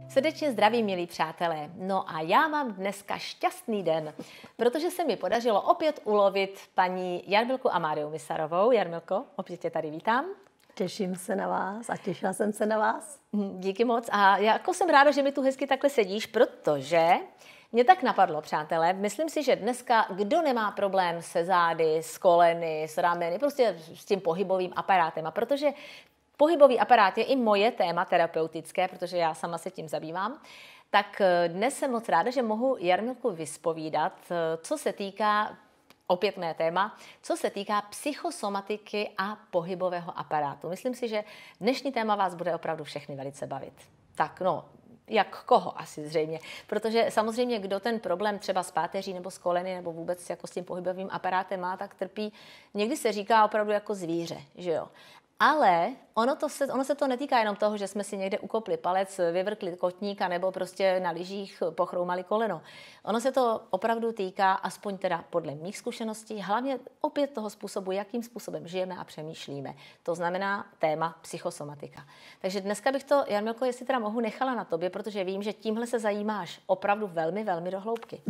Srdečně zdraví, milí přátelé. No a já mám dneska šťastný den, protože se mi podařilo opět ulovit paní Jarmilku Amáriu Misarovou. Jarmilko, opět tě tady vítám. Těším se na vás a těšila jsem se na vás. Díky moc a jako jsem ráda, že mi tu hezky takhle sedíš, protože mě tak napadlo, přátelé, myslím si, že dneska kdo nemá problém se zády, s koleny, s rameny, prostě s tím pohybovým aparátem. A protože pohybový aparát je i moje téma terapeutické, protože já sama se tím zabývám, tak dnes jsem moc ráda, že mohu Jarmilku vyspovídat, co se týká, opět mé téma, co se týká psychosomatiky a pohybového aparátu. Myslím si, že dnešní téma vás bude opravdu všechny velice bavit. Tak no, jak koho asi zřejmě, protože samozřejmě kdo ten problém třeba s páteří nebo s koleny nebo vůbec jako s tím pohybovým aparátem má, tak trpí, někdy se říká opravdu jako zvíře, že jo. Ale ono se to netýká jenom toho, že jsme si někde ukopli palec, vyvrkli kotník nebo prostě na lyžích pochroumali koleno. Ono se to opravdu týká, aspoň teda podle mých zkušeností, hlavně opět toho způsobu, jakým způsobem žijeme a přemýšlíme. To znamená téma psychosomatika. Takže dneska bych to, Jarmilko, jestli teda mohu, nechala na tobě, protože vím, že tímhle se zajímáš opravdu velmi, velmi do hloubky.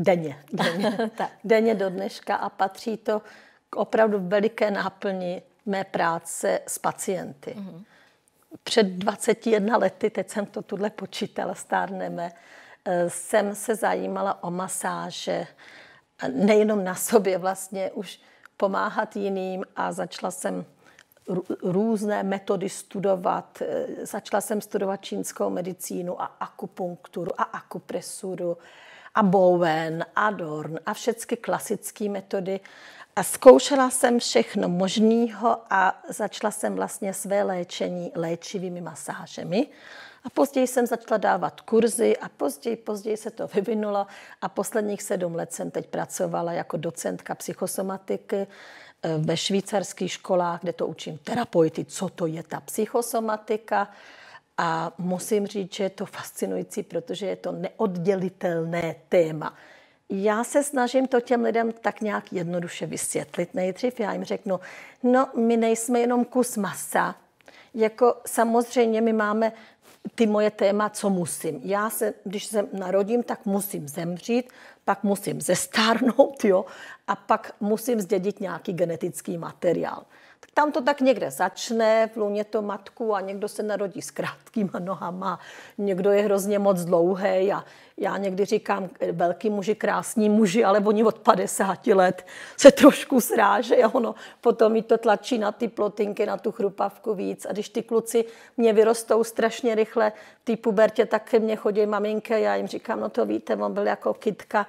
Denně do dneška a patří to k opravdu veliké náplni mé práce s pacienty. Před 21 lety, teď jsem to tuhle počítala, stárneme, jsem se zajímala o masáže, nejenom na sobě vlastně, už pomáhat jiným a začala jsem různé metody studovat. Začala jsem studovat čínskou medicínu a akupunkturu a akupresuru a Bowen a Dorn a všechny klasické metody. A zkoušela jsem všechno možného a začala jsem vlastně své léčení léčivými masážemi. A později jsem začala dávat kurzy a později se to vyvinulo a posledních 7 let jsem teď pracovala jako docentka psychosomatiky ve švýcarských školách, kde to učím terapeuty, co to je ta psychosomatika. A musím říct, že je to fascinující, protože je to neoddělitelné téma. Já se snažím to těm lidem tak nějak jednoduše vysvětlit. Nejdřív já jim řeknu, no my nejsme jenom kus masa. Jako samozřejmě my máme ty moje téma, co musím. Já se, když se narodím, tak musím zemřít, pak musím zestárnout, jo, a pak musím zdědit nějaký genetický materiál. Tak tam to tak někde začne, v lůně to matku a někdo se narodí s krátkýma nohama, někdo je hrozně moc dlouhý a já někdy říkám, velký muži, krásní muži, ale oni od 50 let se trošku sráže a ono potom mi to tlačí na ty plotinky, na tu chrupavku víc. A když ty kluci mě vyrostou strašně rychle v té pubertě, tak ke mně chodí maminky a já jim říkám, no to víte, on byl jako kytka,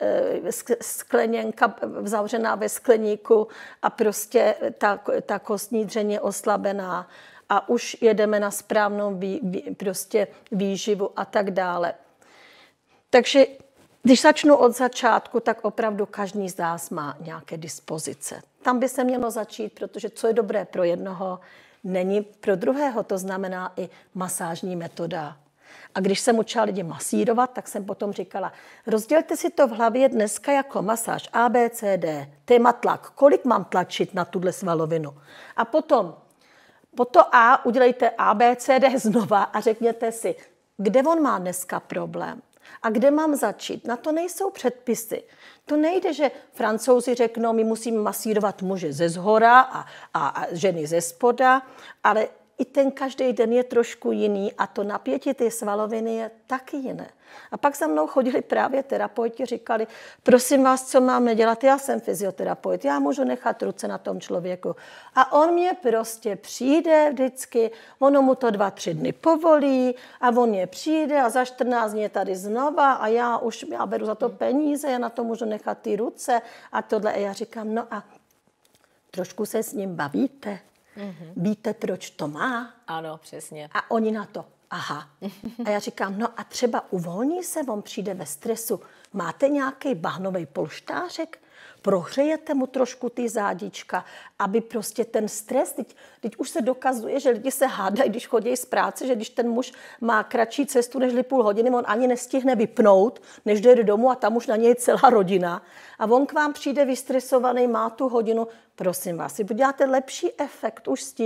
skleněnka zavřená ve skleníku a prostě ta kostní dřeň je oslabená a už jedeme na správnou prostě výživu a tak dále. Takže když začnu od začátku, tak opravdu každý z nás má nějaké dispozice. Tam by se mělo začít, protože co je dobré pro jednoho, není pro druhého. To znamená i masážní metoda. A když jsem učila lidi masírovat, tak jsem potom říkala, rozdělte si to v hlavě dneska jako masáž A, B, C, D. Téma tlak. Kolik mám tlačit na tuhle svalovinu? A potom po to A udělejte A, B, C, D znova a řekněte si, kde on má dneska problém. A kde mám začít? Na to nejsou předpisy. To nejde, že Francouzi řeknou, my musíme masírovat muže ze zhora a ženy ze spoda, ale i ten každý den je trošku jiný a to napětí ty svaloviny je taky jiné. A pak za mnou chodili právě terapeuti, říkali, prosím vás, co máme dělat? Já jsem fyzioterapeut, já můžu nechat ruce na tom člověku. A on mě prostě přijde vždycky, ono mu to 2-3 dny povolí a on mě přijde a za 14 dní je tady znova a já beru za to peníze, já na to můžu nechat ty ruce a tohle. A já říkám, no a trošku se s ním bavíte? Víte, proč to má? Ano, přesně. A oni na to, aha. A já říkám, no a třeba uvolní se, on přijde ve stresu. Máte nějaký bahnový polštářek? Prohřejete mu trošku ty zádička, aby prostě ten stres, teď už se dokazuje, že lidi se hádají, když chodí z práce, že když ten muž má kratší cestu než půl hodiny, on ani nestihne vypnout, než dojde domů a tam už na něj je celá rodina. A on k vám přijde vystresovaný, má tu hodinu. Prosím vás, si uděláte lepší efekt už s tím,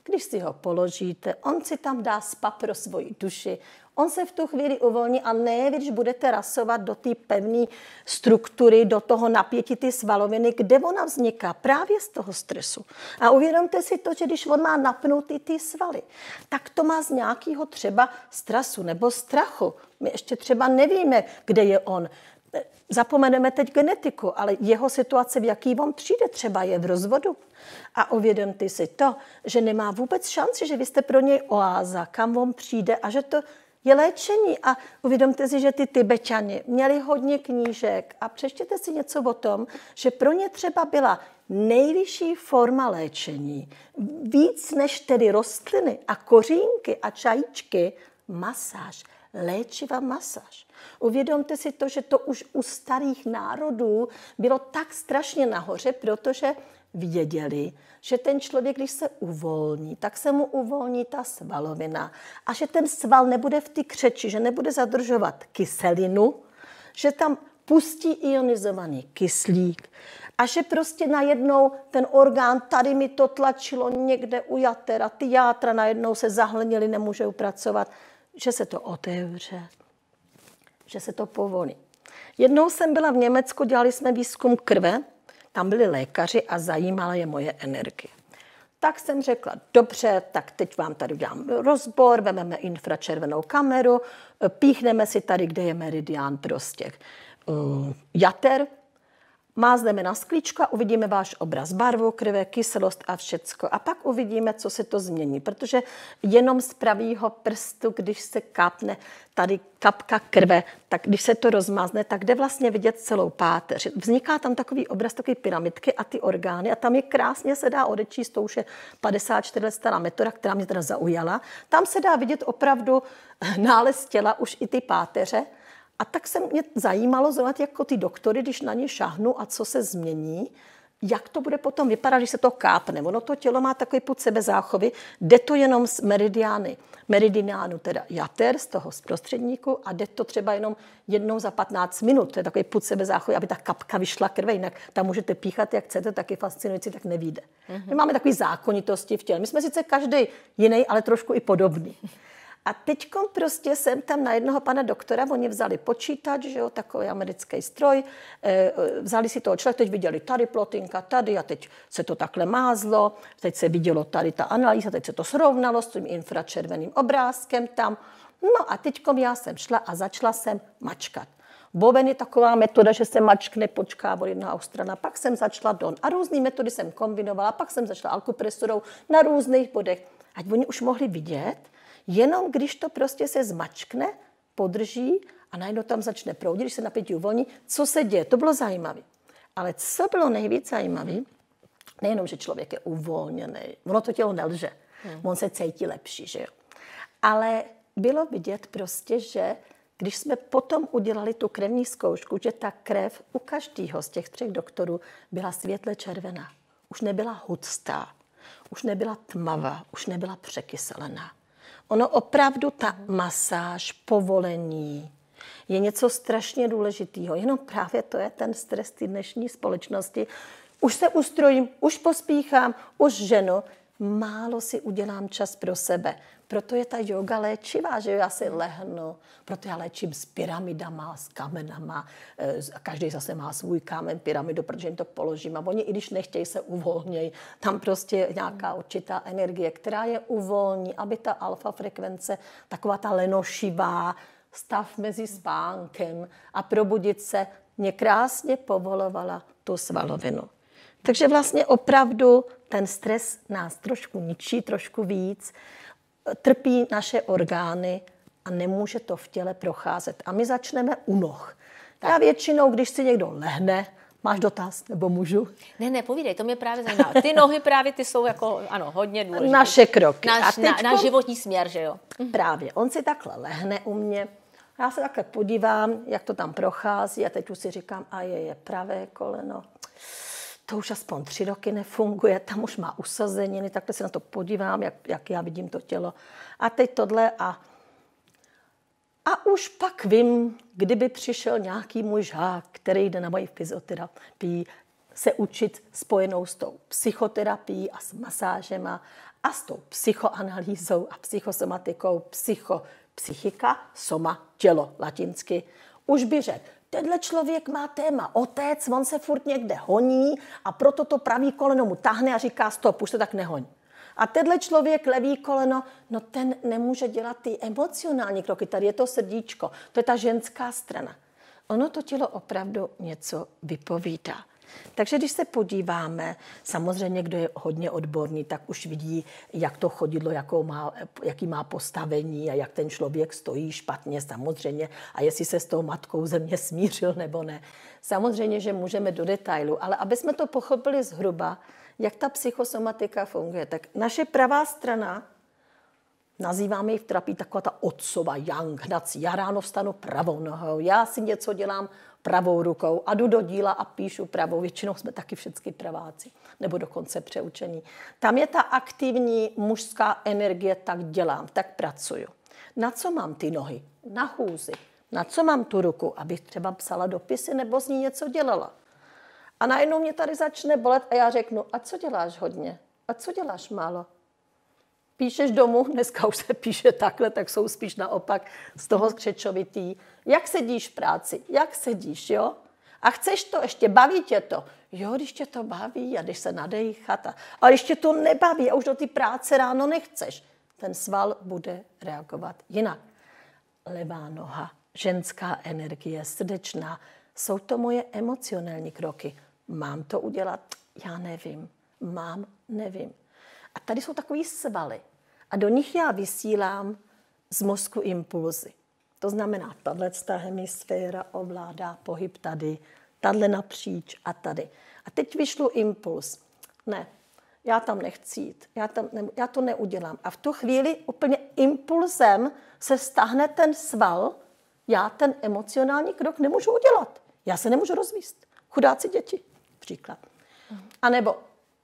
Když si ho položíte, on si tam dá spa pro svoji duši, on se v tu chvíli uvolní a ne, když budete rasovat do té pevné struktury, do toho napětí ty svaloviny, kde ona vzniká právě z toho stresu. A uvědomte si to, že když on má napnutý ty svaly, tak to má z nějakého třeba stresu nebo strachu. My ještě třeba nevíme, kde je on. Zapomeneme teď genetiku, ale jeho situace, v jaký on přijde, třeba je v rozvodu. A uvědomte si to, že nemá vůbec šanci, že vy jste pro něj oáza, kam on přijde a že to je léčení. A uvědomte si, že ty Tibetani měli hodně knížek a přečtěte si něco o tom, že pro ně třeba byla nejvyšší forma léčení, víc než tedy rostliny a kořínky a čajíčky, masáž, léčivá masáž. Uvědomte si to, že to už u starých národů bylo tak strašně nahoře, protože věděli, že ten člověk, když se uvolní, tak se mu uvolní ta svalovina a že ten sval nebude v té křeči, že nebude zadržovat kyselinu, že tam pustí ionizovaný kyslík a že prostě najednou ten orgán, tady mi to tlačilo někde u jatera, ty játra najednou se zahlnily, nemůžou pracovat, že se to otevře, že se to povolí. Jednou jsem byla v Německu, dělali jsme výzkum krve, tam byli lékaři a zajímala je moje energie. Tak jsem řekla, dobře, tak teď vám tady udělám rozbor, vezmeme infračervenou kameru, píchneme si tady, kde je meridián prostě jater, mázneme na sklíčku a uvidíme váš obraz, barvu krve, kyselost a všecko. A pak uvidíme, co se to změní, protože jenom z pravýho prstu, když se kápne tady kapka krve, tak když se to rozmázne, tak jde vlastně vidět celou páteř. Vzniká tam takový obraz, takové pyramidky a ty orgány a tam je krásně se dá odečíst, to už je 54 let stará metoda, která mě teda zaujala. Tam se dá vidět opravdu nález těla, už i ty páteře. A tak se mě zajímalo zrovna jako ty doktory, když na ně šahnu a co se změní, jak to bude potom vypadat, když se to kápne. Ono to tělo má takový pud sebezáchovy, jde to jenom z meridiánu, teda jater, z toho zprostředníku a jde to třeba jenom jednou za 15 minut. To je takový pud sebezáchovy, aby ta kapka vyšla krve, jinak tam můžete píchat, jak chcete, taky fascinující, tak nevyjde. My máme takové zákonitosti v těle. My jsme sice každý jiný, ale trošku i podobný. A teďkom prostě jsem tam na jednoho pana doktora, oni vzali počítač, že jo, takový americký stroj, vzali si toho člověka, teď viděli tady plotinka, tady a teď se to takhle mázlo, teď se vidělo tady ta analýza, teď se to srovnalo s tím infračerveným obrázkem tam. No a teďkom já jsem šla a začala jsem mačkat. Boven je taková metoda, že se mačkne, počká od jednoho strana, pak jsem začala don. A různé metody jsem kombinovala, pak jsem začala akupresurou na různých bodech. Ať oni už mohli vidět, jenom když to prostě se zmačkne, podrží a najednou tam začne proudit, když se napětí uvolní, co se děje. To bylo zajímavé. Ale co bylo nejvíc zajímavé, nejenom, že člověk je uvolněný, ono to tělo nelže, on se cítí lepší, že jo. Ale bylo vidět prostě, že když jsme potom udělali tu krevní zkoušku, že ta krev u každého z těch 3 doktorů byla světle červená. Už nebyla hustá, už nebyla tmavá, už nebyla překyselená. Ono opravdu ta masáž, povolení je něco strašně důležitého. Jenom právě to je ten stres té dnešní společnosti. Už se ustrojím, už pospíchám, už ženu. Málo si udělám čas pro sebe. Proto je ta yoga léčivá, že já si lehnu. Proto já léčím s pyramidama, s kamenama. Každý zase má svůj kámen, pyramidu, protože jim to položím. A oni, i když nechtějí, se uvolnějí. Tam prostě je nějaká určitá energie, která je uvolní, aby ta alfa frekvence, taková ta lenošivá, stav mezi spánkem a probudit se, mě krásně povolovala tu svalovinu. Takže vlastně opravdu ten stres nás trošku ničí, trošku víc, trpí naše orgány a nemůže to v těle procházet. A my začneme u noh. Já většinou, když si někdo lehne, máš dotaz, nebo můžu? Ne, povídej, to mě právě zajímá. Ty nohy právě, ty jsou jako, ano, hodně důležité. Naše kroky. Náš životní směr, že jo? Právě, on si takhle lehne u mě, já se takhle podívám, jak to tam prochází a teď už si říkám, a je pravé koleno. To už aspoň 3 roky nefunguje, tam už má usazeniny, takhle se na to podívám, jak já vidím to tělo. A teď tohle a už pak vím, kdyby přišel nějaký můj žák, který jde na moji fyzioterapii, se učit spojenou s tou psychoterapií a s masážema A s tou psychoanalýzou a psychosomatikou, psychika, soma, tělo, latinsky, už by řekl, tenhle člověk má téma otec, on se furt někde honí a proto to pravý koleno mu tahne a říká stop, už se tak nehoň. A tenhle člověk, levý koleno, no ten nemůže dělat ty emocionální kroky. Tady je to srdíčko, to je ta ženská strana. Ono to tělo opravdu něco vypovídá. Takže když se podíváme, samozřejmě, kdo je hodně odborný, tak už vidí, jak to chodidlo, jaký má postavení a jak ten člověk stojí špatně samozřejmě a jestli se s tou matkou země smířil nebo ne. Samozřejmě, že můžeme do detailu, ale aby jsme to pochopili zhruba, jak ta psychosomatika funguje, tak naše pravá strana, nazýváme ji v terapii taková ta otcova yang, hnací. Já ráno vstanu pravou nohou, já si něco dělám pravou rukou a jdu do díla a píšu pravou. Většinou jsme taky všichni praváci, nebo dokonce přeučení. Tam je ta aktivní mužská energie, tak dělám, tak pracuju. Na co mám ty nohy? Na chůzi. Na co mám tu ruku? Abych třeba psala dopisy nebo s ní něco dělala. A najednou mě tady začne bolet a já řeknu, a co děláš hodně? A co děláš málo? Píšeš domů, dneska už se píše takhle, tak jsou spíš naopak z toho skřečovitý. Jak sedíš v práci? Jak sedíš, jo? A chceš to ještě, baví tě to? Jo, když tě to baví a když se nadejchat. A když tě to nebaví a už do té práce ráno nechceš, ten sval bude reagovat jinak. Levá noha, ženská energie, srdečná, jsou to moje emocionální kroky. Mám to udělat? Já nevím. Nevím. A tady jsou takový svaly. A do nich já vysílám z mozku impulzy. To znamená, tato hemisféra ovládá pohyb tady, tahle napříč a tady. A teď vyšlu impuls. Ne, já tam nechci jít, já to neudělám. A v tu chvíli úplně impulzem se stáhne ten sval, já ten emocionální krok nemůžu udělat. Já se nemůžu rozvíst. Chudáci děti, příklad. A nebo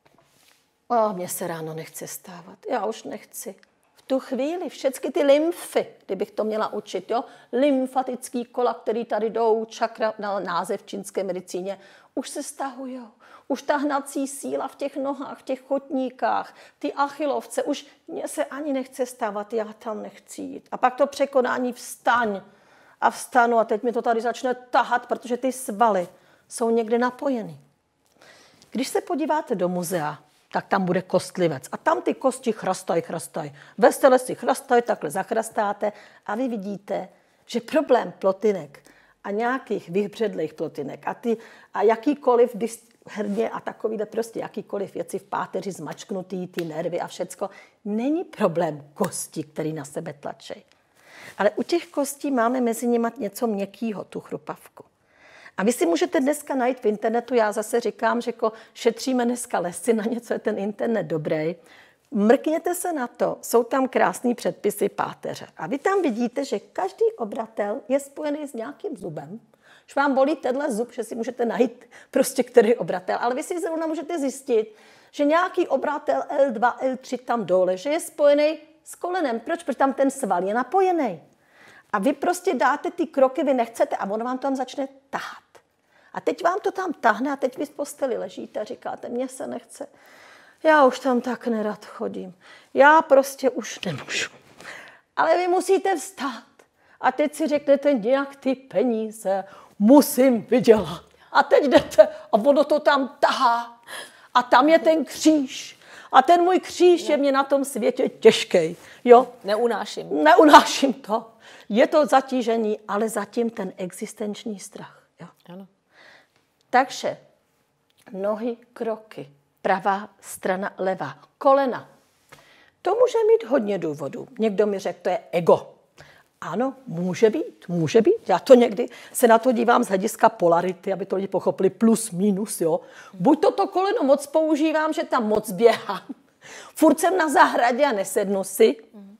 mně se ráno nechce stávat, já už nechci. V tu chvíli všechny ty lymfy, kdybych to měla učit, jo, lymfatický kola, který tady jdou, čakra, název v čínské medicíně, už se stahujou. Už ta hnací síla v těch nohách, v těch kotníkách, ty achilovce, už mně se ani nechce stávat, já tam nechci jít. A pak to překonání vstaň a vstanu a teď mi to tady začne tahat, protože ty svaly jsou někde napojeny. Když se podíváte do muzea, tak tam bude kostlivec. A tam ty kosti chrastají. Vesele si chrastají, takhle zachrastáte a vy vidíte, že problém plotinek a nějakých vyhbředlých plotinek a jakýkoliv herně a takovýhle prostě jakýkoliv věci v páteři zmačknutý, ty nervy a všecko, není problém kosti, který na sebe tlačí. Ale u těch kostí máme mezi nimi něco měkkýho, tu chrupavku. A vy si můžete dneska najít v internetu, já zase říkám, že šetříme dneska lesy, na něco je ten internet dobrý. Mrkněte se na to, jsou tam krásný předpisy páteře. A vy tam vidíte, že každý obratel je spojený s nějakým zubem. Když vám bolí tenhle zub, že si můžete najít prostě který obratel, ale vy si zrovna můžete zjistit, že nějaký obratel L2, L3 tam dole, že je spojený s kolenem. Proč? Protože tam ten sval je napojený. A vy prostě dáte ty kroky, vy nechcete a ono vám tam začne tahat. A teď vám to tam tahne a teď vy z posteli ležíte a říkáte, mně se nechce. Já už tam tak nerad chodím. Já prostě už nemůžu. Ale vy musíte vstát. A teď si řeknete, nějak ty peníze musím vydělat. A teď jdete a ono to tam tahá. A tam je ten kříž. A ten můj kříž je mě na tom světě těžký. Jo? Neunáším to. Je to zatížení, ale zatím ten existenční strach. Jo? Ano. Takže nohy, kroky, pravá strana, levá, kolena. To může mít hodně důvodů. Někdo mi řekl, to je ego. Ano, může být. Já to někdy se na to dívám z hlediska polarity, aby to lidi pochopili plus, minus, jo. Buď to koleno moc používám, že tam moc běhám. Furt jsem na zahradě a nesednu si.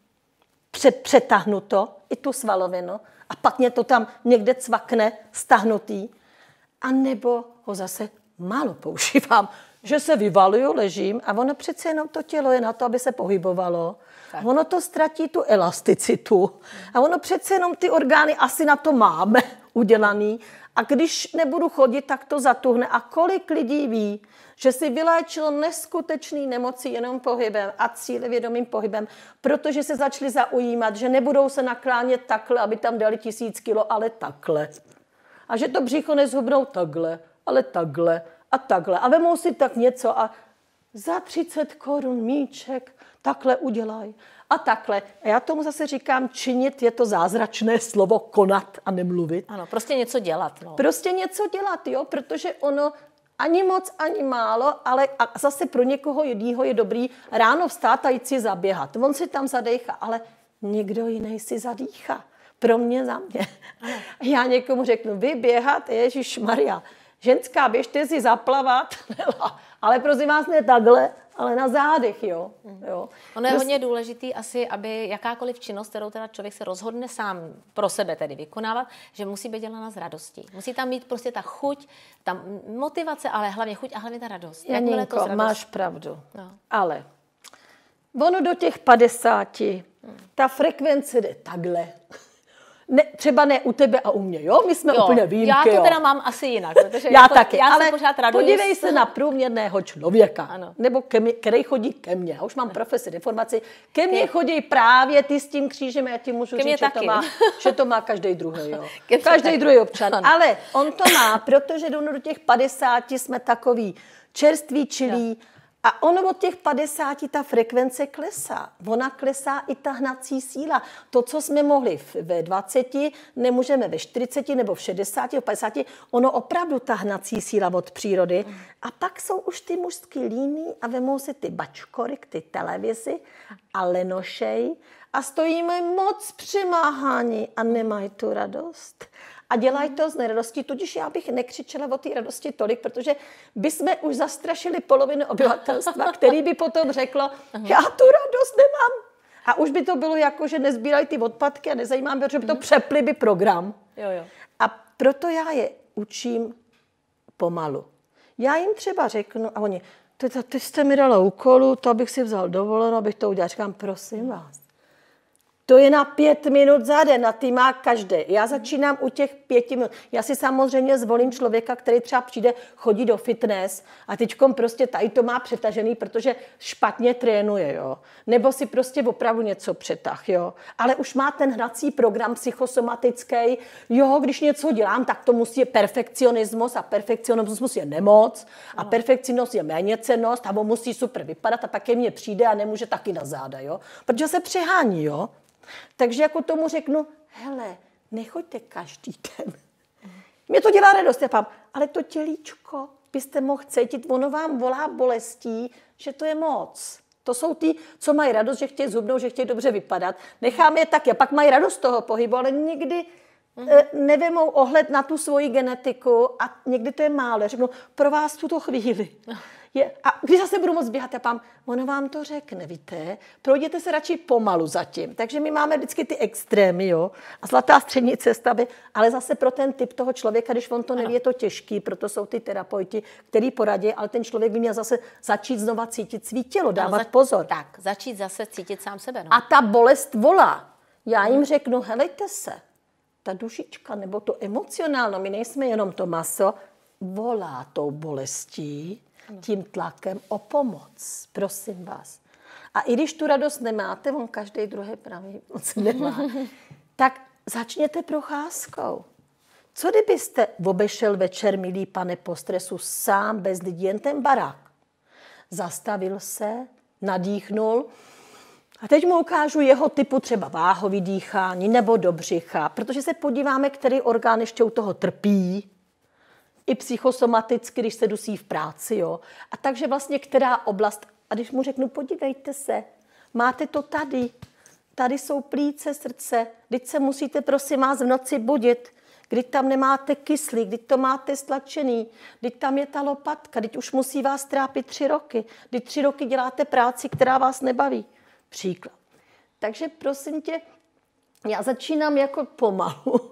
Přetáhnu to, i tu svalovinu. A pak mě to tam někde cvakne, stahnutý. A nebo ho zase málo používám. Že se vyvaluju, ležím a ono přece jenom to tělo je na to, aby se pohybovalo. Tak. Ono to ztratí tu elasticitu. A ono přece jenom ty orgány asi na to máme udělaný. A když nebudu chodit, tak to zatuhne. A kolik lidí ví, že si vyléčilo neskutečný nemoci jenom pohybem a cílevědomým pohybem, protože se začali zaujímat, že nebudou se naklánět takhle, aby tam dali 1000 kilo, ale takhle. A že to břicho nezhubnou takhle, ale takhle a takhle. A vemou si tak něco a za 30 korun míček takhle udělají. A takhle. A já tomu zase říkám, činit je to zázračné slovo, konat a nemluvit. Ano, prostě něco dělat. No. Prostě něco dělat, jo, protože ono ani moc, ani málo, ale a zase pro někoho jiného je dobrý ráno vstát a jít si zaběhat. On si tam zadejchá, ale někdo jiný si zadýchá. Pro mě, za mě. Já někomu řeknu, vy běhat, ježišmarja, ženská, běžte si zaplavat, ale prosím vás ne takhle, ale na zádech, jo. Ono je hodně důležitý asi, aby jakákoliv činnost, kterou teda člověk se rozhodne sám pro sebe tedy vykonávat, že musí být dělána z radostí. Musí tam mít prostě ta chuť, ta motivace, ale hlavně chuť a hlavně ta radost. Janinko, máš pravdu. No. Ale ono do těch 50, ta frekvence jde takhle. Ne, třeba ne u tebe a u mě, jo? My jsme úplně výjimky, já to teda mám asi jinak, protože já taky, já ale se pořád raduji. Podívej se na průměrného člověka, ano. Nebo který chodí ke mně. Já už mám profesi, deformaci. Ke mně chodí právě ty s tím křížem, já ti můžu říct, že to má každý druhý, jo? Každý druhý občan. Ano. Ale on to má, protože do těch 50 jsme takový čerství, čilí. A ono od těch 50 ta frekvence klesá. Ona klesá i ta hnací síla. To, co jsme mohli ve 20, nemůžeme ve 40 nebo v 60, v 50. Ono opravdu ta hnací síla od přírody. A pak jsou už ty mužský líný a vemou si ty bačkory, ty televizi a lenošej a stojíme moc přimáhání a nemají tu radost. A dělají to z neradostí, tudíž já bych nekřičela o té radosti tolik, protože bychom už zastrašili polovinu obyvatelstva, který by potom řeklo, já tu radost nemám. A už by to bylo jako, že nezbírají ty odpadky a nezajímám, protože by to přepli by program. Jo. A proto já je učím pomalu. Já jim třeba řeknu, a oni, ty jste mi dala úkolu, to bych si vzal dovolenou, abych to udělal. Říkám, prosím vás. To je na 5 minut za den a ty má každý. Já začínám u těch 5 minut. Já si samozřejmě zvolím člověka, který třeba přijde, chodí do fitness a teďkom prostě tady to má přetažený, protože špatně trénuje, jo. Nebo si prostě opravdu něco přetah, jo. Ale už má ten hnací program psychosomatický, jo, když něco dělám, tak to musí je perfekcionismus a perfekcionismus je nemoc a perfekcionismus je méněcennost a on musí super vypadat a pak ke mně přijde a nemůže taky na záda, jo. Protože se přehání, jo. Takže jako tomu řeknu, hele, nechoďte každý den. Mě to dělá radost, já pám, ale to tělíčko byste mohl cítit, ono vám volá bolestí, že to je moc. To jsou ty, co mají radost, že chtějí zhubnout, že chtějí dobře vypadat. Necháme je tak, a pak mají radost toho pohybu, ale nikdy nevemou ohled na tu svoji genetiku a někdy to je málo. Řeknu, pro vás tuto chvíli. A když zase budu moc běhat, já pám, ono vám to řekne, víte, projděte se radši pomalu zatím. Takže my máme vždycky ty extrémy, jo, a zlatá střední cesta, ale zase pro ten typ toho člověka, když on to neví, je to těžký, proto jsou ty terapeuti, který poradí, ale ten člověk by měl zase začít znova cítit svý tělo, dávat pozor. Tak, začít zase cítit sám sebe. No. A ta bolest volá. Já jim řeknu, helejte se, ta dušička nebo to emocionálno, my nejsme jenom to maso, volá tou bolestí, tím tlakem o pomoc, prosím vás. A i když tu radost nemáte, on každý druhý pravý moc nemá, tak začněte procházkou. Co kdybyste obešel večer, milý pane, po stresu sám, bez lidí, jen ten barák? Zastavil se, nadýchnul a teď mu ukážu jeho typu třeba váhový dýchání nebo do břicha, protože se podíváme, který orgán ještě u toho trpí, i psychosomaticky, když se dusí v práci, jo. A takže vlastně která oblast, a když mu řeknu, podívejte se, máte to tady, tady jsou plíce, srdce, teď se musíte, prosím vás, v noci budit, když tam nemáte kyslík, když to máte stlačený, když tam je ta lopatka, když už musí vás trápit 3 roky, když 3 roky děláte práci, která vás nebaví. Příklad. Takže prosím tě, já začínám jako pomalu.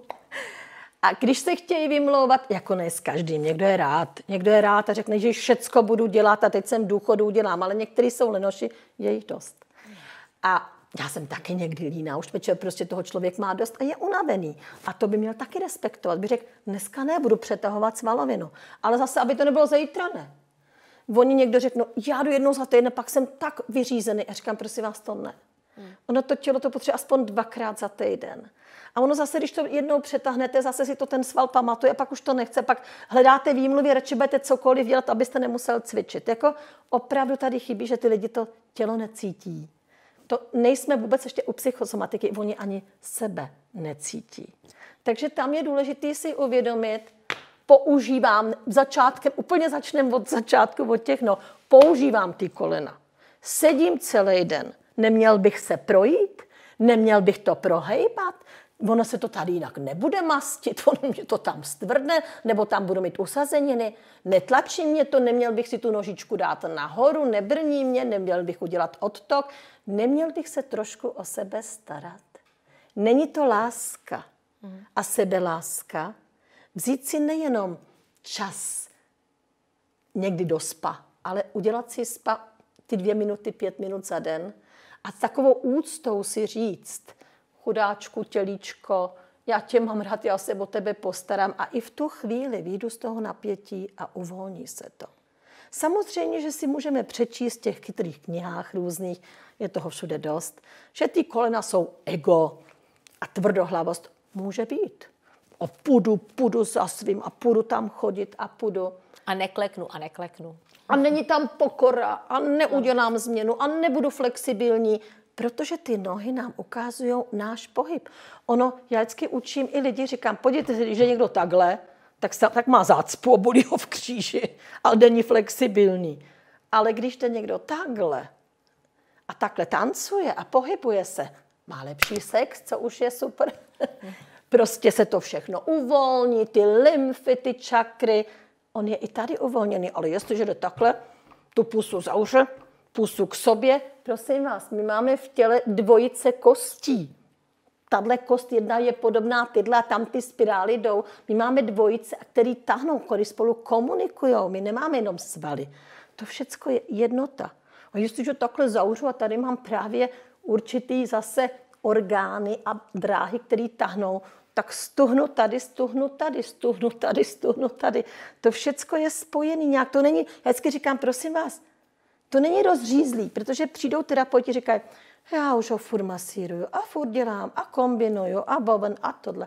A když se chtějí vymlouvat, jako ne s každým, někdo je rád a řekne, že všecko budu dělat a teď jsem v důchodu udělám, ale někteří jsou lenoši, je jich dost. A Já jsem taky někdy líná, už večer prostě toho člověk má dost a je unavený. A to by měl taky respektovat. By řekl, dneska nebudu přetahovat svalovinu. Ale zase, aby to nebylo zítra, ne. Oni někdo řeknou, já jdu jednou za týden, pak jsem tak vyřízený. A říkám, prosím vás, to ne. Ono to tělo to potřebuje aspoň 2krát za týden. A ono zase, když to jednou přetáhnete, zase si to ten sval pamatuje, a pak už to nechce, pak hledáte výmluvy, radši budete cokoliv dělat, abyste nemusel cvičit. Jako opravdu tady chybí, že ty lidi to tělo necítí. To nejsme vůbec ještě u psychosomatiky, oni ani sebe necítí. Takže tam je důležité si uvědomit, používám začátkem, úplně začneme od začátku, od těch, používám ty kolena. Sedím celý den, neměl bych se projít, neměl bych to prohejbat, ono se to tady jinak nebude mastit, ono mě to tam stvrdne, nebo tam budu mít usazeniny, netlačí mě to, neměl bych si tu nožičku dát nahoru, nebrní mě, neměl bych udělat odtok, neměl bych se trošku o sebe starat. Není to láska a sebeláska, vzít si nejenom čas někdy do spa, ale udělat si spa ty 2 minuty, 5 minut za den a s takovou úctou si říct, chudáčku, tělíčko, já tě mám rád, já se o tebe postarám a i v tu chvíli vyjdu z toho napětí a uvolní se to. Samozřejmě, že si můžeme přečíst v těch chytrých knihách různých, je toho všude dost, že ty kolena jsou ego a tvrdohlavost může být. A půjdu za svým a půjdu tam chodit a půjdu. A nekleknu a nekleknu. A není tam pokora a neudělám změnu a nebudu flexibilní, protože ty nohy nám ukazují náš pohyb. Ono, já vždycky učím i lidi, říkám, podívejte se, když je někdo takhle, tak má zácpu a bolí ho v kříži, ale není flexibilní. Ale když jde někdo takhle a takhle tancuje a pohybuje se, má lepší sex, co už je super. Prostě se to všechno uvolní, ty lymfy, ty čakry. On je i tady uvolněný, ale jestliže jde takhle, tu pusu zavře, pusu k sobě. Prosím vás, my máme v těle 2 kostí. Tahle kost jedna je podobná tyhle a tam ty spirály jdou. My máme 2, které tahnou, které spolu komunikují. My nemáme jenom svaly. To všecko je jednota. A jestliže takhle zavřu a tady mám právě určitý zase orgány a dráhy, které tahnou, tak stuhnu tady, stuhnu tady, stuhnu tady, stuhnu tady. To všecko je spojené nějak. To není, já vždycky říkám, prosím vás, to není rozřízlý, protože přijdou terapeuti, říkají, já už ho furt masíruju a furt dělám a kombinuju a boven a tohle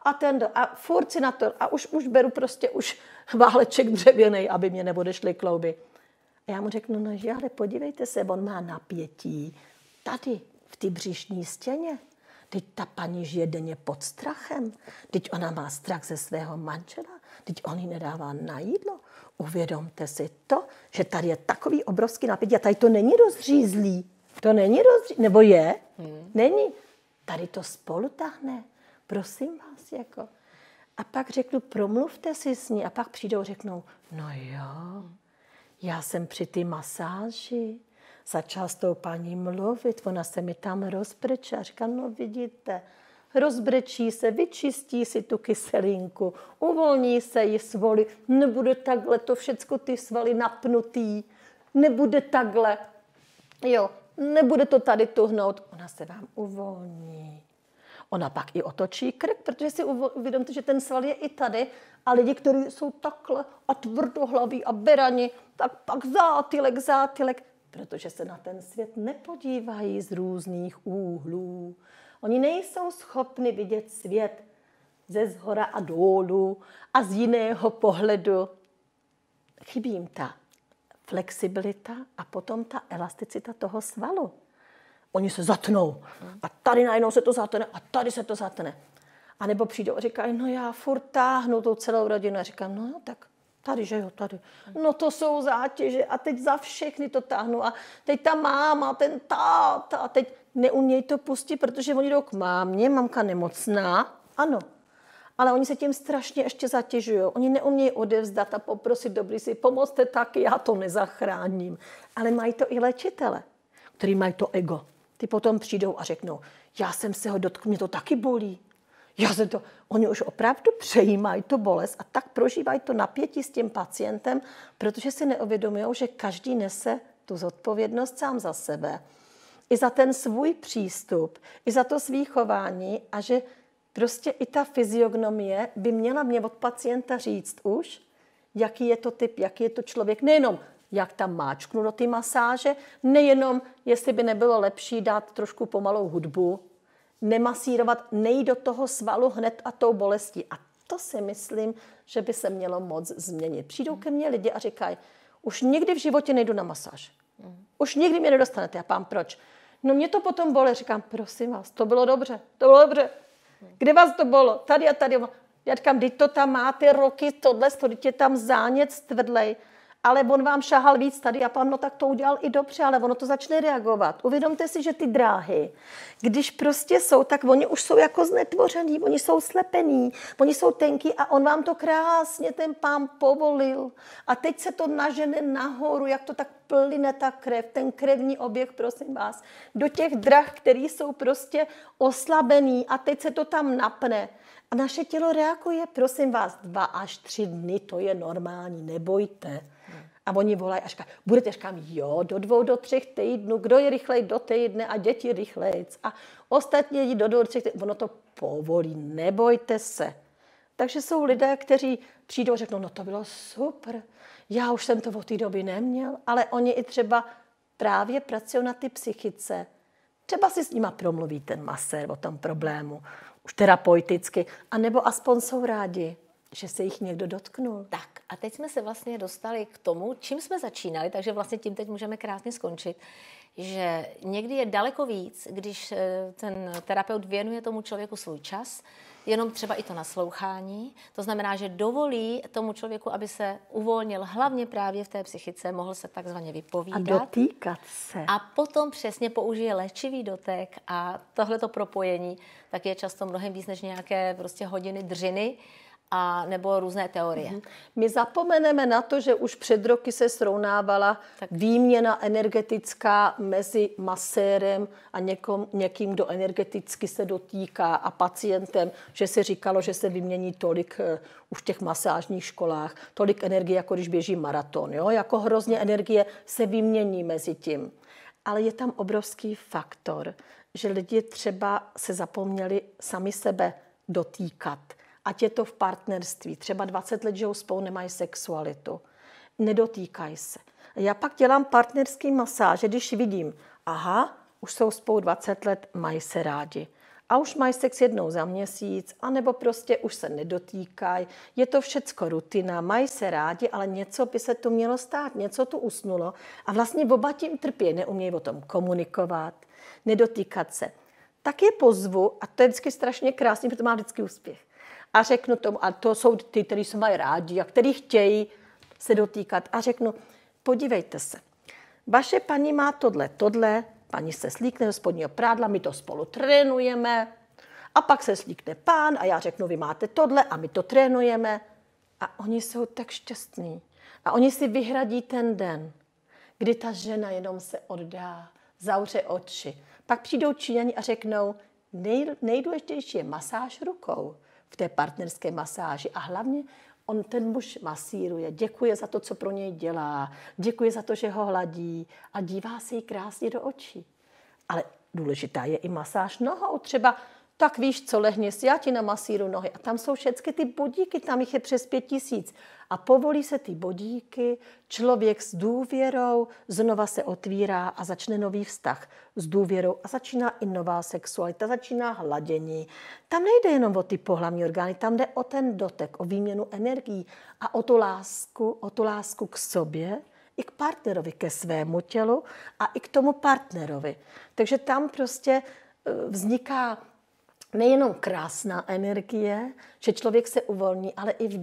a furt si na to a už beru prostě už váleček dřevěnej, aby mě neodešly klouby. A já mu řeknu, no ale podívejte se, on má napětí tady v té břišní stěně. Teď ta paní žije denně pod strachem. Teď ona má strach ze svého manžela. Teď on jí nedává na jídlo. Uvědomte si to, že tady je takový obrovský napětí a tady to není rozřízlý. To není rozřízlý. Nebo je? Není. Tady to spolu tahne. Prosím vás, jako. A pak řeknu, promluvte si s ní. A pak přijdou a řeknou, no jo, já jsem při té masáži začala s tou paní mluvit, ona se mi tam rozbrečí a říká, no vidíte, rozbrečí se, vyčistí si tu kyselinku, uvolní se jí svaly, nebude takhle to všecko ty svaly napnutý, nebude takhle, jo, nebude to tady tuhnout, ona se vám uvolní. Ona pak i otočí krk, protože si uvědomte, že ten sval je i tady a lidi, kteří jsou takhle a tvrdohlaví a berani, tak pak zátylek, protože se na ten svět nepodívají z různých úhlů. Oni nejsou schopni vidět svět ze zhora a dolů a z jiného pohledu. Chybí jim ta flexibilita a potom ta elasticita toho svalu. Oni se zatnou a tady najednou se to zatne a tady se to zatne. A nebo přijdou a říkají, no já furt táhnu tu celou rodinu. A říkám, no jo, tak tady, že jo, tady. No to jsou zátěže a teď za všechny to táhnu a teď ta máma, ten táta a teď neumějí to pustit, protože oni jdou k mámě, mamka nemocná, ano. Ale oni se tím strašně ještě zatěžují. Oni neumějí odevzdat a poprosit, dobrý si, pomozte taky, já to nezachráním. Ale mají to i léčitele, kteří mají to ego. Ty potom přijdou a řeknou, já jsem se ho dotkl, mě to taky bolí. Oni už opravdu přejímají tu bolest a tak prožívají to napětí s tím pacientem, protože si neuvědomují, že každý nese tu zodpovědnost sám za sebe. i za ten svůj přístup, i za to svý chování a že prostě i ta fyziognomie by měla mě od pacienta říct už, jaký je to typ, jaký je to člověk. Nejenom, jak tam máčknu do té masáže, nejenom, jestli by nebylo lepší dát trošku pomalou hudbu, nemasírovat, nejít do toho svalu hned a tou bolestí. A to si myslím, že by se mělo moc změnit. Přijdou ke mně lidi a říkají, už nikdy v životě nejdu na masáž. Už nikdy mě nedostanete. Já pám, proč? No mě to potom bolí. Říkám, prosím vás, to bylo dobře. Kde vás to bylo? Tady a tady. Já říkám, teď to tam máte roky, tohle, je tam zánět tvrdlej, ale on vám šahal víc tady a pán, no tak to udělal i dobře, ale ono to začne reagovat. Uvědomte si, že ty dráhy, když prostě jsou, tak oni už jsou jako znetvoření, oni jsou slepení, oni jsou tenký a on vám to krásně ten pán povolil. A teď se to nažene nahoru, jak to tak plyne ta krev, ten krevní oběh, prosím vás, do těch drah, který jsou prostě oslabený a teď se to tam napne. A naše tělo reaguje, prosím vás, 2 až 3 dny, to je normální, nebojte. A oni volají a říkají, budete, říkám, jo, do 2, do 3 týdnů, kdo je rychlej do týdne a děti rychlejc. A ostatní jít do 2, do 3 týdnů, ono to povolí, nebojte se. Takže jsou lidé, kteří přijdou a řeknou, no to bylo super, já už jsem to od té doby neměl, ale oni i třeba právě pracují na ty psychice. Třeba si s nima promluví ten masér o tom problému, už terapeuticky, anebo aspoň jsou rádi, že se jich někdo dotknul. Tak a teď jsme se vlastně dostali k tomu, čím jsme začínali, takže vlastně tím teď můžeme krásně skončit, že někdy je daleko víc, když ten terapeut věnuje tomu člověku svůj čas, jenom třeba i to naslouchání. To znamená, že dovolí tomu člověku, aby se uvolnil hlavně právě v té psychice, mohl se takzvaně vypovídat. A dotýkat se. A potom přesně použije léčivý dotek a tohleto propojení tak je často mnohem víc než nějaké prostě hodiny dřiny, a nebo různé teorie. My zapomeneme na to, že už před roky se srovnávala výměna energetická mezi masérem a někým, kdo energeticky se dotýká a pacientem, že se říkalo, že se vymění tolik už v těch masážních školách, tolik energie, jako když běží maraton. Jo? Jako hrozně energie se vymění mezi tím. Ale je tam obrovský faktor, že lidi třeba se zapomněli sami sebe dotýkat. Ať je to v partnerství, třeba 20 let žijou spolu, nemají sexualitu. Nedotýkají se. Já pak dělám partnerský masáže, když vidím, aha, už jsou spolu 20 let, mají se rádi. A už mají sex jednou za měsíc, anebo prostě už se nedotýkají. Je to všecko rutina, mají se rádi, ale něco by se tu mělo stát, něco tu usnulo. A vlastně oba tím trpí, neumějí o tom komunikovat, nedotýkat se. Tak je pozvu, a to je vždycky strašně krásný, protože to má vždycky úspěch. A řeknu tomu, a to jsou ty, kteří se mají rádi a kteří chtějí se dotýkat. A řeknu, podívejte se, vaše paní má tohle, paní se slíkne do spodního prádla, my to spolu trénujeme. A pak se slíkne pán a já řeknu, vy máte tohle a my to trénujeme. A oni jsou tak šťastní. A oni si vyhradí ten den, kdy ta žena jenom se oddá, zavře oči. Pak přijdou Číňani a řeknou, nejdůležitější je masáž rukou v té partnerské masáži a hlavně on ten muž masíruje, děkuje za to, co pro něj dělá, děkuje za to, že ho hladí a dívá se jí krásně do očí. Ale důležitá je i masáž nohou. Třeba tak víš co, lehni si, já ti namasíru nohy. A tam jsou všechny ty bodíky, tam jich je přes 5000. A povolí se ty bodíky, člověk s důvěrou znova se otvírá a začne nový vztah s důvěrou a začíná i nová sexualita, začíná hladění. Tam nejde jenom o ty pohlavní orgány, tam jde o ten dotek, o výměnu energií a o tu lásku k sobě, i k partnerovi, ke svému tělu a i k tomu partnerovi. Takže tam prostě vzniká nejenom krásná energie, že člověk se uvolní, ale i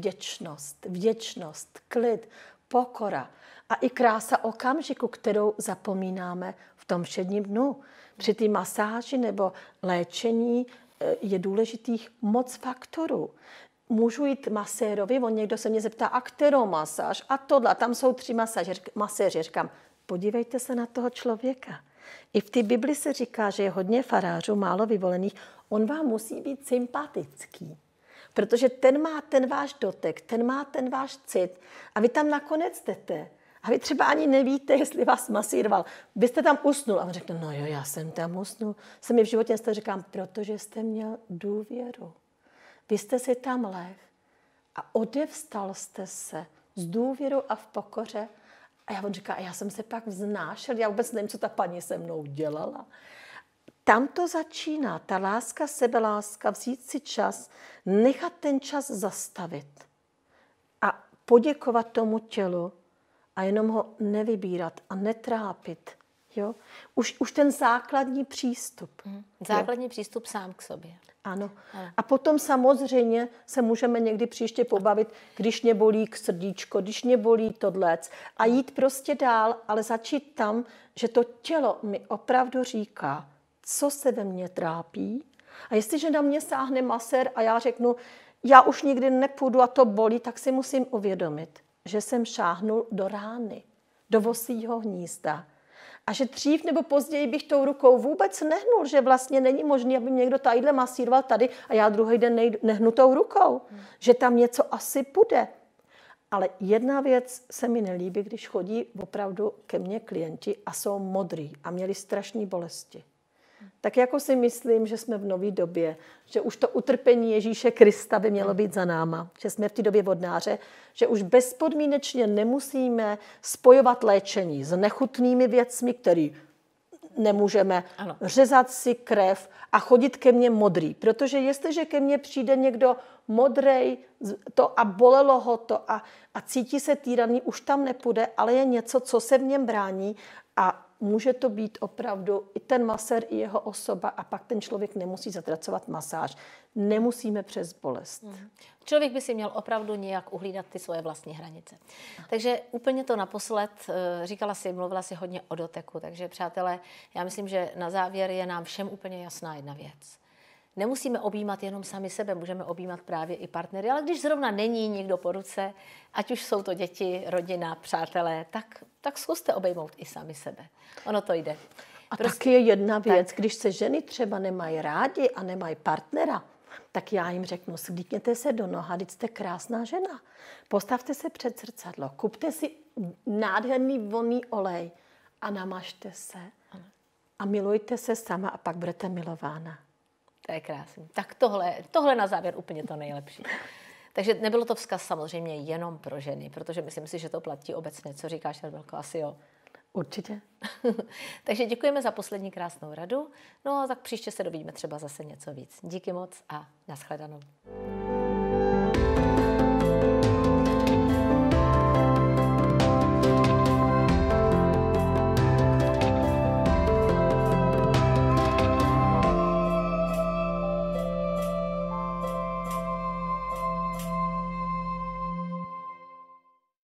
vděčnost, klid, pokora a i krása okamžiku, kterou zapomínáme v tom všedním dnu. Při té masáži nebo léčení je důležitých moc faktorů. Můžu jít masérovi, někdo se mě zeptá, a kterou masáž? A tohle, tam jsou 3 maséři. Říkám, podívejte se na toho člověka. I v té Bibli se říká, že je hodně farářů, málo vyvolených. On vám musí být sympatický, protože ten má ten váš dotek, ten má ten váš cit. A vy tam nakonec jdete A vy třeba ani nevíte, jestli vás masíroval. Vy jste tam usnul. A on řekne, no jo, já jsem tam usnul. Se mi v životě říkám, protože jste měl důvěru. Vy jste si tam lehl a odevstal jste se s důvěrou a v pokoře. A on říká, a já jsem se pak vznášel, já vůbec nevím, co ta paní se mnou dělala. Tam to začíná, ta láska, sebeláska, vzít si čas, nechat ten čas zastavit a poděkovat tomu tělu a jenom ho nevybírat a netrápit. Jo? Už ten základní přístup. Základní přístup sám k sobě. Ano. A potom samozřejmě se můžeme někdy příště pobavit, když mě bolí srdíčko, když mě bolí tohlec a jít prostě dál, ale začít tam, že to tělo mi opravdu říká, co se ve mně trápí. A jestliže na mě sáhne masér a já řeknu, já už nikdy nepůjdu a to bolí, tak si musím uvědomit, že jsem šáhnul do rány, do vosího hnízda. A že dřív nebo později bych tou rukou vůbec nehnul, že vlastně není možné, aby mě někdo tadyhle masíroval tady a já druhý den nehnu tou rukou. Že tam něco asi bude. Ale jedna věc se mi nelíbí, když chodí opravdu ke mně klienti a jsou modrý a měli strašné bolesti. Tak jako si myslím, že jsme v nové době, že už to utrpení Ježíše Krista by mělo být za náma, že jsme v té době vodnáře, že už bezpodmínečně nemusíme spojovat léčení s nechutnými věcmi, které nemůžeme řezat si krev a chodit ke mně modrý. Protože jestliže ke mně přijde někdo modrej to a bolelo ho to a cítí se týraný, už tam nepůjde, ale je něco, co se v něm brání a může to být opravdu i ten masér, i jeho osoba a pak ten člověk nemusí zatracovat masáž. Nemusíme přes bolest. Člověk by si měl opravdu nějak uhlídat ty svoje vlastní hranice. Takže úplně to naposled, mluvila si hodně o doteku, takže přátelé, já myslím, že na závěr je nám všem úplně jasná jedna věc. Nemusíme objímat jenom sami sebe, můžeme objímat právě i partnery, ale když zrovna není nikdo po ruce, ať už jsou to děti, rodina, přátelé, tak zkuste obejmout i sami sebe. Ono to jde. A taky je jedna věc, když se ženy třeba nemají rádi a nemají partnera, tak já jim řeknu, slíkněte se do noha, vždyť jste krásná žena. Postavte se před zrcadlo, kupte si nádherný vonný olej a namažte se a milujte se sama a pak budete milována. To je krásný. Tak tohle na závěr úplně to nejlepší. Takže nebylo to vzkaz samozřejmě jenom pro ženy, protože myslím si, že to platí obecně. Co říkáš, Rebelko? Asi jo. Určitě. Takže děkujeme za poslední krásnou radu. No a tak příště se dovíme třeba zase něco víc. Díky moc a nashledanou.